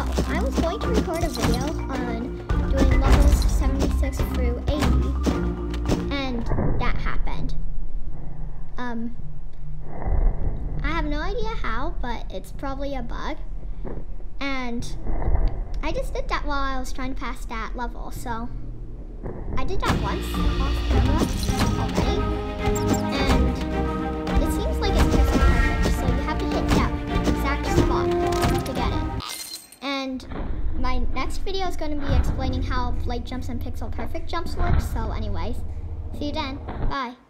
I was going to record a video on doing levels 76 through 80, and that happened. I have no idea how, but it's probably a bug. And I just did that while I was trying to pass that level, so I did that once off camera already, and it seems like it's pixel perfect, so you have to hit that exact spot to get it. And my next video is going to be explaining how light jumps and pixel perfect jumps work, so anyways, see you then, bye.